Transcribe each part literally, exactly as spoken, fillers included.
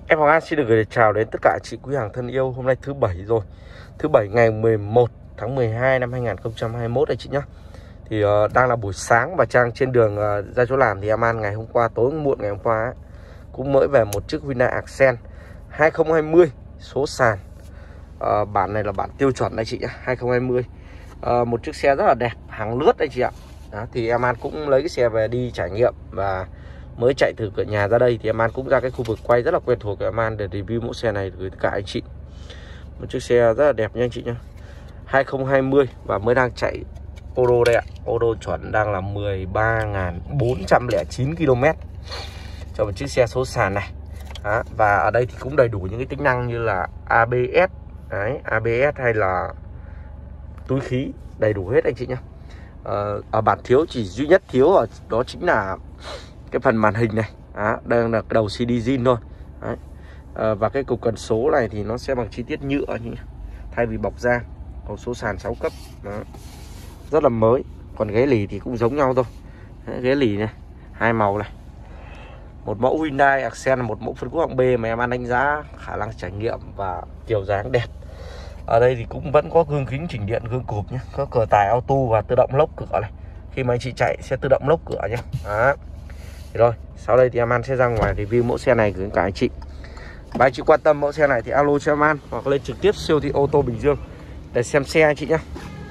Em Hoàng An xin được gửi lời chào đến tất cả chị quý hàng thân yêu. Hôm nay thứ bảy rồi, thứ bảy ngày mười một tháng mười hai năm hai nghìn không trăm hai mươi mốt đây chị nhá. Thì uh, đang là buổi sáng và Trang trên đường uh, ra chỗ làm. Thì em An ngày hôm qua, tối muộn ngày hôm qua ấy, cũng mới về một chiếc Hyundai Accent hai không hai không số sàn. uh, Bản này là bản tiêu chuẩn đây chị nhá, hai không hai không. uh, Một chiếc xe rất là đẹp, hàng lướt đây chị ạ. Đó, thì em An cũng lấy cái xe về đi trải nghiệm và mới chạy từ cửa nhà ra đây thì em An cũng ra cái khu vực quay rất là quen thuộc của em An để review mẫu xe này gửi tất cả anh chị. Một chiếc xe rất là đẹp nha anh chị nhá, hai không hai không và mới đang chạy ô đô đây ạ. Ô đô chuẩn đang là mười ba nghìn bốn trăm lẻ chín ki lô mét cho một chiếc xe số sàn này. Đó, và ở đây thì cũng đầy đủ những cái tính năng như là a bê ét đấy, a bê ét hay là túi khí, đầy đủ hết anh chị nhá. Ờ, ở bản thiếu chỉ duy nhất thiếu ở đó chính là cái phần màn hình này. Đó, đây là cái đầu xê đê zin thôi. Đấy. À, và cái cục cần số này thì nó sẽ bằng chi tiết nhựa nhỉ? Thay vì bọc da. Hộp số sàn sáu cấp. Đó. Rất là mới. Còn ghế lì thì cũng giống nhau thôi. Đấy, ghế lì này, hai màu này. Một mẫu Hyundai Accent là một mẫu phân khúc hạng B mà em An đánh giá khả năng trải nghiệm và kiểu dáng đẹp. Ở đây thì cũng vẫn có gương kính chỉnh điện, gương cụp nhé, có cửa tải auto và tự động lốc cửa này. Khi mà anh chị chạy sẽ tự động lốc cửa nhé. Đó. Rồi, sau đây thì em An sẽ ra ngoài review mẫu xe này gửi cả anh chị. Và anh chị quan tâm mẫu xe này thì alo cho em An hoặc lên trực tiếp siêu thị ô tô Bình Dương để xem xe anh chị nhé.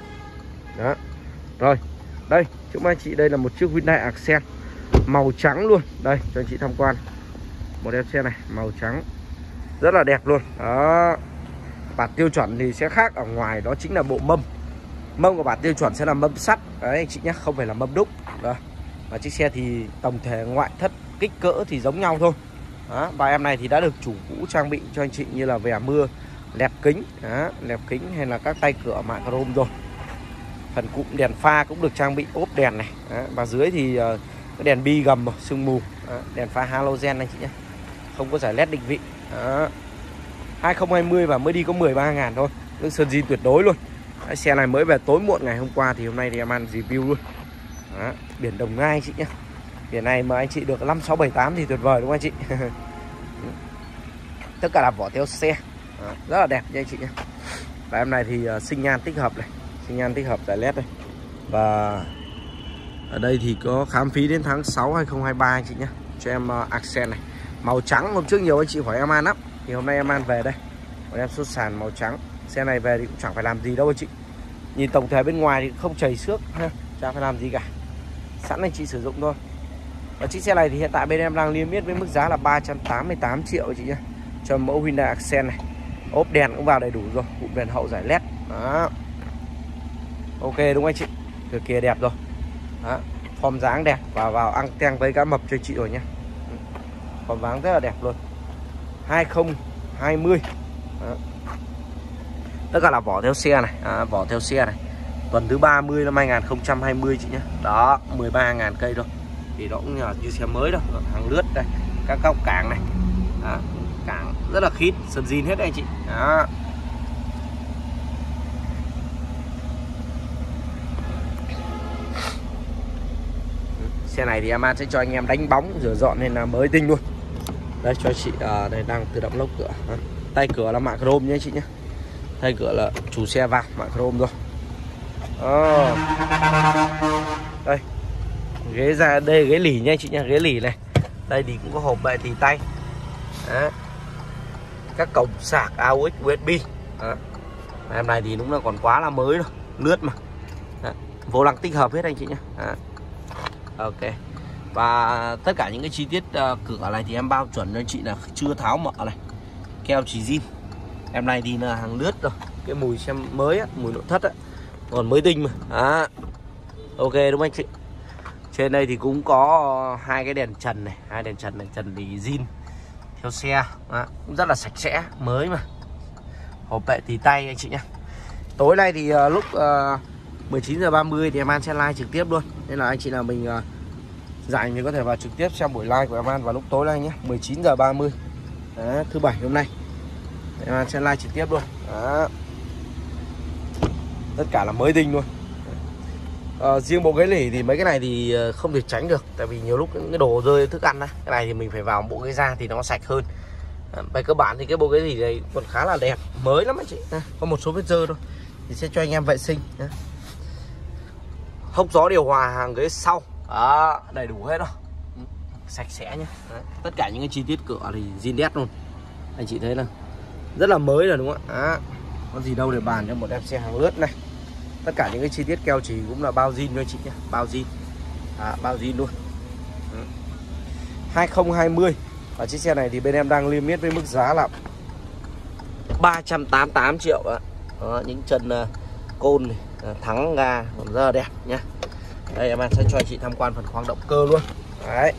Đó. Rồi, đây, trước mắt anh chị đây là một chiếc Hyundai Accent màu trắng luôn. Đây, cho anh chị tham quan. Một em xe này, màu trắng rất là đẹp luôn. Đó. Bản tiêu chuẩn thì sẽ khác ở ngoài, đó chính là bộ mâm. Mâm của bản tiêu chuẩn sẽ là mâm sắt. Đấy anh chị nhé, không phải là mâm đúc. Đó. Và chiếc xe thì tổng thể ngoại thất kích cỡ thì giống nhau thôi. Đó. Và em này thì đã được chủ cũ trang bị cho anh chị như là vè mưa, lẹp kính. Đó. Lẹp kính hay là các tay cửa mạ chrome rồi. Phần cụm đèn pha cũng được trang bị ốp đèn này. Đó. Và dưới thì uh, cái đèn bi gầm sương mù. Đó. Đèn pha halogen anh chị nhé, không có giải led định vị. Đó. hai không hai không và mới đi có mười ba ngàn thôi. Nước sơn zin tuyệt đối luôn. Đấy, xe này mới về tối muộn ngày hôm qua thì hôm nay thì em An review luôn. Đó, biển Đồng Nai anh chị nhé. Biển này mà anh chị được năm sáu bảy tám thì tuyệt vời đúng không anh chị? Tất cả là vỏ theo xe. Đó, rất là đẹp nha anh chị nhé. Và em này thì uh, sinh nhan tích hợp này, sinh nhan tích hợp giải led đây. Và ở đây thì có khám phí đến tháng sáu hai không hai ba anh chị nhé. Cho em uh, Accent này, màu trắng. Hôm trước nhiều anh chị hỏi em An lắm, thì hôm nay em An về đây. Còn em số sàn màu trắng. Xe này về thì cũng chẳng phải làm gì đâu anh chị. Nhìn tổng thể bên ngoài thì không chảy xước ha, chẳng phải làm gì cả, sẵn anh chị sử dụng thôi. Và chiếc xe này thì hiện tại bên em đang niêm yết với mức giá là ba trăm tám mươi tám triệu anh chị nhé, cho mẫu Hyundai Accent này. Ốp đèn cũng vào đầy đủ rồi, cụm đèn hậu giải led. Đó. Ok đúng không anh chị, cực kỳ đẹp rồi. Đó. Form dáng đẹp và vào ăn teng với cá mập cho chị rồi nhé. Form dáng rất là đẹp luôn. hai không hai không. Đó. Tất cả là vỏ theo xe này, à, vỏ theo xe này. Tuần thứ ba mươi năm hai nghìn không trăm hai mươi chị nhé. Đó, mười ba nghìn cây thôi. Thì đó cũng như xe mới đâu, hàng lướt đây. Các góc cảng này. Đó, cảng rất là khít, sơn zin hết đây anh chị. Đó. Xe này thì em An sẽ cho anh em đánh bóng, rửa dọn nên là mới tinh luôn. Đây cho chị, à, đây đang tự động lốc cửa. Đó. Tay cửa là mạ chrome nhé chị nhé. Tay cửa là chủ xe vào mạ chrome rồi. Oh. Đây ghế ra đây, ghế lỉ nha chị nha, ghế lỉ này. Đây thì cũng có hộp bệ tì tay. Đó. Các cổng sạc a u ích u ét bê. Đó. Em này thì đúng là còn quá là mới rồi, lướt mà. Đó. Vô lăng tích hợp hết anh chị nhé. Đó. Ok. Và tất cả những cái chi tiết uh, cửa này thì em bao chuẩn cho anh chị là chưa tháo mở này, keo chỉ zin. Em này thì là hàng lướt rồi, cái mùi xem mới á, mùi nội thất á, còn mới tinh mà. Đó. Ok đúng không anh chị. Trên đây thì cũng có hai cái đèn trần này, hai đèn trần này, trần thì zin theo xe. Đó. Cũng rất là sạch sẽ, mới mà. Hộp bệ tì tay anh chị nhé. Tối nay thì uh, lúc uh, mười chín giờ ba mươi thì em An sẽ live trực tiếp luôn, nên là anh chị nào mình uh, rảnh thì có thể vào trực tiếp xem buổi live của em An vào lúc tối nay nhé, mười chín giờ ba mươi. Đó, thứ bảy hôm nay em An sẽ live trực tiếp luôn. Đó. Tất cả là mới tinh luôn. À, riêng bộ ghế lỉ thì mấy cái này thì không thể tránh được, tại vì nhiều lúc những cái đồ rơi thức ăn á, cái này thì mình phải vào bộ ghế da thì nó sạch hơn. Về cơ bản thì cái bộ ghế gì này còn khá là đẹp, mới lắm anh chị. À, có một số vết dơ thôi thì sẽ cho anh em vệ sinh. À. Hốc gió điều hòa hàng ghế sau, đó, đầy đủ hết rồi, sạch sẽ nhé. Đấy. Tất cả những cái chi tiết cửa thì zin đét luôn, anh chị thấy là rất là mới rồi đúng không ạ? À, có gì đâu để bàn cho một em xe hàng lướt này. Tất cả những cái chi tiết keo chỉ cũng là bao zin cho anh chị nhé, bao zin, à, bao zin luôn. Ừ. hai không hai không và chiếc xe này thì bên em đang niêm yết với mức giá là ba trăm tám mươi tám triệu ạ. Đó, những chân uh, côn này, uh, thắng ga còn rất là đẹp nhá. Đây em sẽ cho anh chị tham quan phần khoang động cơ luôn. Đấy,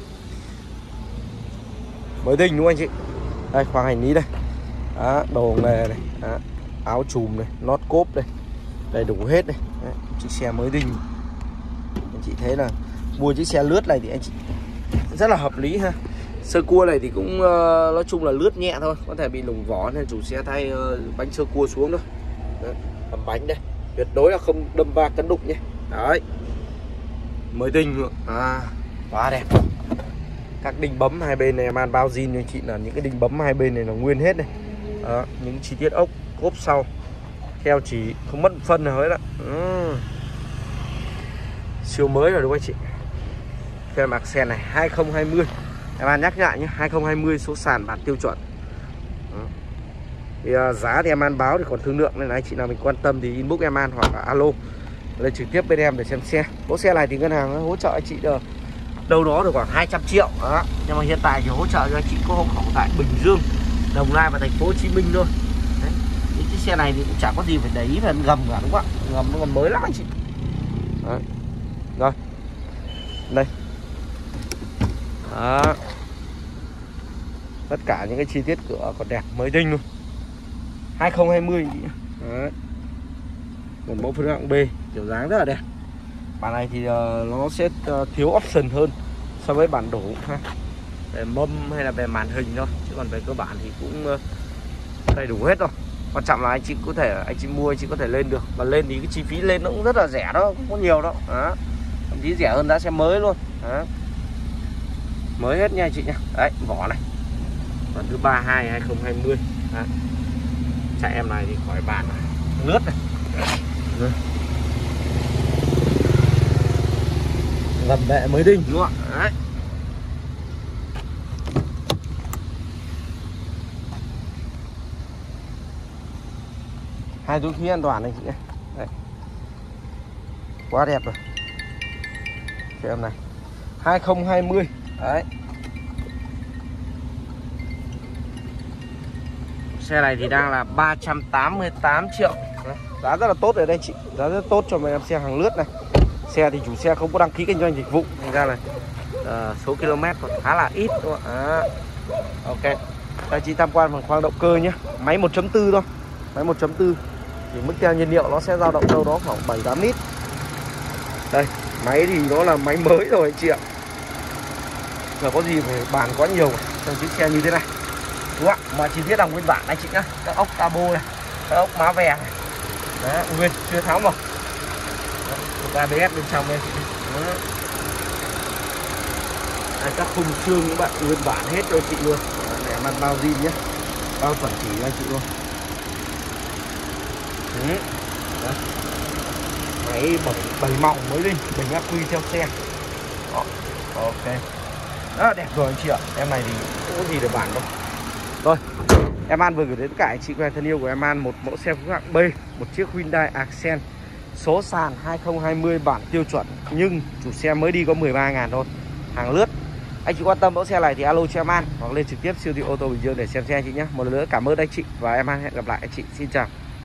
mới đinh đúng không anh chị? Đây khoang hành lý đây, đó, đồ nghề này, đó, áo chùm này, nót cốp đây, đầy đủ hết này. Đấy, chiếc xe mới đinh. Anh chị thấy là mua chiếc xe lướt này thì anh chị rất là hợp lý ha. Sơ cua này thì cũng uh, nói chung là lướt nhẹ thôi, có thể bị lủng vỏ nên chủ xe thay uh, bánh sơ cua xuống thôi. Đấy, hầm bánh đây, tuyệt đối là không đâm va cấn đụng nhé. Đấy, mới đinh luôn, à, quá đẹp. Các đinh bấm hai bên này em ăn bao zin cho anh chị là những cái đinh bấm hai bên này là nguyên hết này. Đó, những chi tiết ốc, cốp sau, keo chỉ không mất phân nào hết ạ. Ừ. Siêu mới rồi đúng không anh chị? Xe Accent này hai không hai không, em ăn nhắc lại nhé, hai không hai không số sàn bản tiêu chuẩn. Đó. Thì uh, giá thì em ăn báo thì còn thương lượng nên là anh chị nào mình quan tâm thì inbox em ăn hoặc là alo lên trực tiếp bên em để xem xe. Mẫu xe này thì ngân hàng hỗ trợ anh chị được đâu đó được khoảng hai trăm triệu. Đó. Nhưng mà hiện tại thì hỗ trợ cho anh chị có hộ khẩu tại Bình Dương, Đồng Nai và thành phố Hồ Chí Minh thôi. Đấy. Những chiếc xe này thì cũng chả có gì phải để ý về gầm cả đúng không ạ? Gầm nó còn mới lắm anh chị. Đấy. Rồi, đây, đó, tất cả những cái chi tiết cửa còn đẹp mới đinh luôn, hai không hai không anh chị. Đấy. Một mẫu phiên hạng B, kiểu dáng rất là đẹp. Bản này thì uh, nó sẽ uh, thiếu option hơn so với bản đổ ha, về mâm hay là về màn hình thôi, chứ còn về cơ bản thì cũng uh, đầy đủ hết rồi. Quan trọng là anh chị có thể anh chị mua anh chị có thể lên được, mà lên thì cái chi phí lên nó cũng rất là rẻ đó, không có nhiều đâu. Đó. Thậm chí rẻ hơn giá xe mới luôn. Đó. Mới hết nha anh chị nhá. Đấy, vỏ này lần thứ ba hai hai không hai không. Đó. Chạy em này thì khỏi bàn này, lướt này. Đó. Gầm bệ mới đinh đúng không ạ? Đấy. Hai túi khí an toàn này chị nhé. Đấy. Quá đẹp rồi. Cho em này hai không hai không. Đấy. Xe này thì đang là ba trăm tám mươi tám triệu. Đấy. Giá rất là tốt rồi đây chị, giá rất tốt cho mấy em xe hàng lướt này. Xe thì chủ xe không có đăng ký kinh doanh dịch vụ, thành ra là uh, số km còn khá là ít đúng không ạ? À, ok. Đây chị tham quan phần khoang động cơ nhé. Máy một chấm bốn thôi, máy một chấm bốn thì mức theo nhiên liệu nó sẽ dao động đâu đó khoảng bảy tám lít. Đây, máy thì nó là máy mới rồi anh chị ạ. Giờ có gì phải bàn quá nhiều trong chiếc xe như thế này đúng không ạ? Mà chi tiết là nguyên bản anh chị nhá, các ốc cabo này, các ốc má vè này, đó, nguyên chưa tháo mà. a bê ét bên trong đây. À, các khung xương các bạn nguyên bản hết cho chị luôn. Để em ăn bao zin nhé, bao chuẩn chỉ cho chị luôn. Đấy. Đấy. Máy bảy bảy mỏng mới đi, bình ắc quy theo xe. Đó. Ok, đó, đẹp rồi anh chị ạ. Em này thì không có gì để bản đâu. Rồi, em An vừa gửi đến tất cả anh chị quen thân yêu của em An một mẫu xe phú hạng B, một chiếc Hyundai Accent số sàn hai không hai không bản tiêu chuẩn, nhưng chủ xe mới đi có mười ba ngàn thôi, hàng lướt. Anh chị quan tâm mẫu xe này thì alo cho em An hoặc lên trực tiếp siêu thị ô tô Bình Dương để xem xe anh chị nhé. Một lần nữa cảm ơn anh chị và em An hẹn gặp lại anh chị. Xin chào.